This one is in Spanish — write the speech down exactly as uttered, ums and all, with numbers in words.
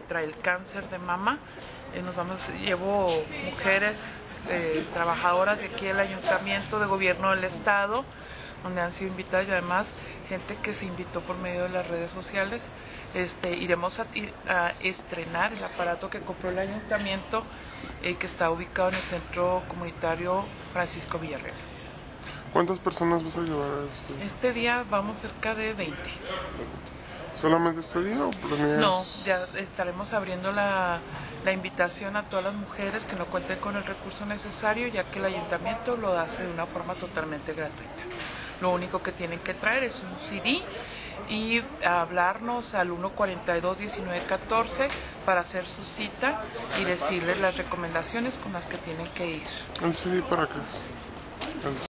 contra el cáncer de mama. Eh, nos vamos, llevo mujeres eh, trabajadoras de aquí del Ayuntamiento, de Gobierno del Estado, donde han sido invitadas, y además gente que se invitó por medio de las redes sociales. Este, iremos a, a estrenar el aparato que compró el Ayuntamiento, eh, que está ubicado en el Centro Comunitario Francisco Villarreal. ¿Cuántas personas vas a llevar a este? Este día vamos cerca de veinte. ¿Solamente este día o planeas? No, ya estaremos abriendo la, la invitación a todas las mujeres que no cuenten con el recurso necesario, ya que el Ayuntamiento lo hace de una forma totalmente gratuita. Lo único que tienen que traer es un C D y hablarnos al uno cuarenta y dos, diecinueve catorce para hacer su cita y decirles las recomendaciones con las que tienen que ir. ¿El C D para qué es? El